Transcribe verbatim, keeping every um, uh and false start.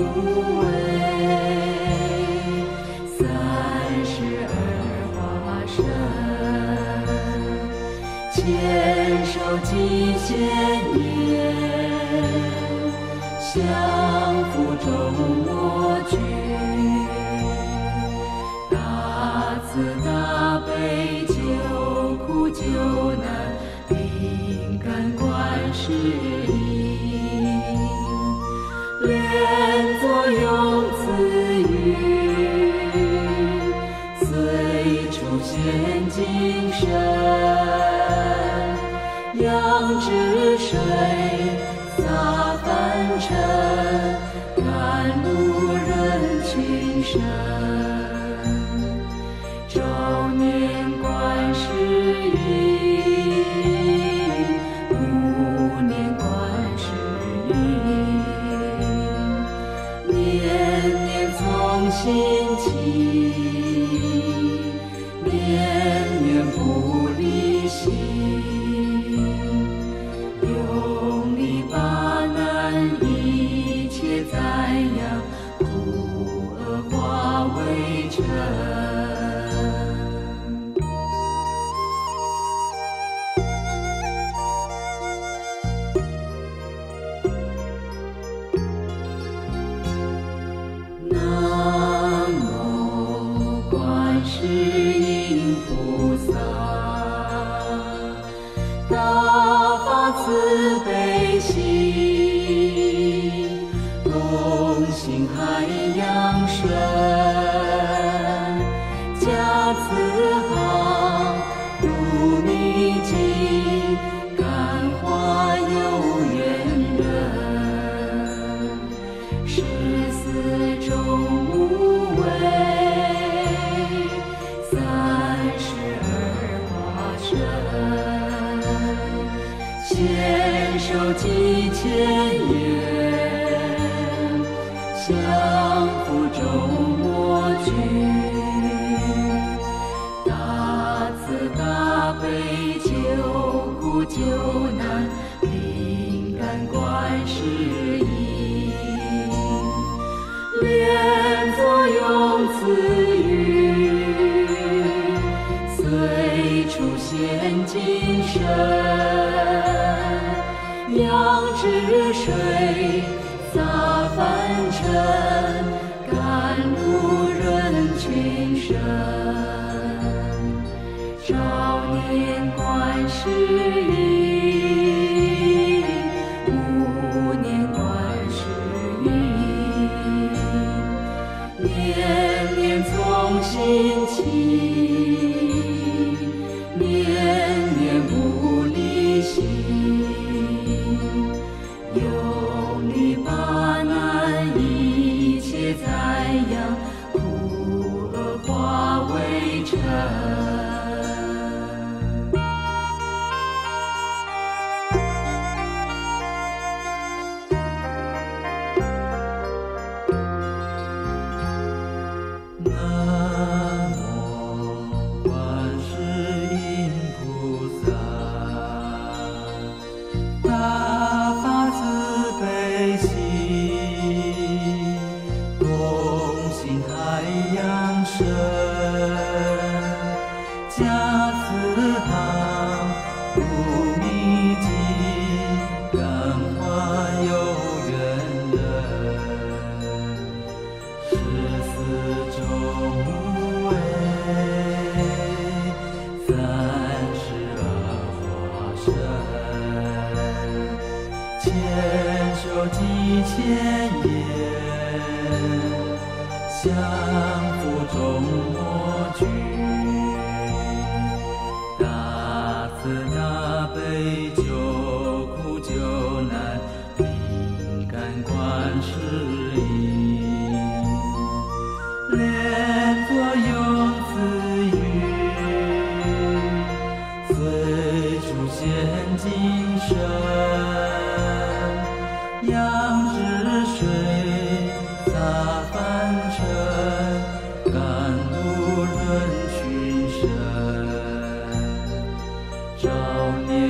无畏，三十而化身，牵手几千年，相扶众我君。大慈大悲救苦救难，灵感观世音，连作用赐予，随处现精神，扬之水，洒凡尘，甘露人群生。朝念观世音，暮念观世音，念念从心起，念念不离心，用力把难一切灾殃，苦厄化为尘。南无观世音菩萨，大发慈悲心，同行海洋深，加慈航，渡秘境，感化有缘人，十四种无畏，三十而化身，牵手几千年，相扶众我君。大慈大悲救苦救难，灵感观世音，连作用赐予，随处现精神，扬之水，洒凡尘，甘露人群生。朝念观世音，暮念观世音，念念从心起，念念不离心，用力把难一切灾殃，苦厄化为尘。 南无观世音菩萨，大发慈悲心，同行海洋深，加慈航，渡秘境，感化有缘人，十四种无畏，三十而化身，牵手几千年，相扶众我君。大慈大悲救苦救难，灵感观世音，连作用赐予，随处现精神，扬之水，洒凡尘，甘露人群生。朝念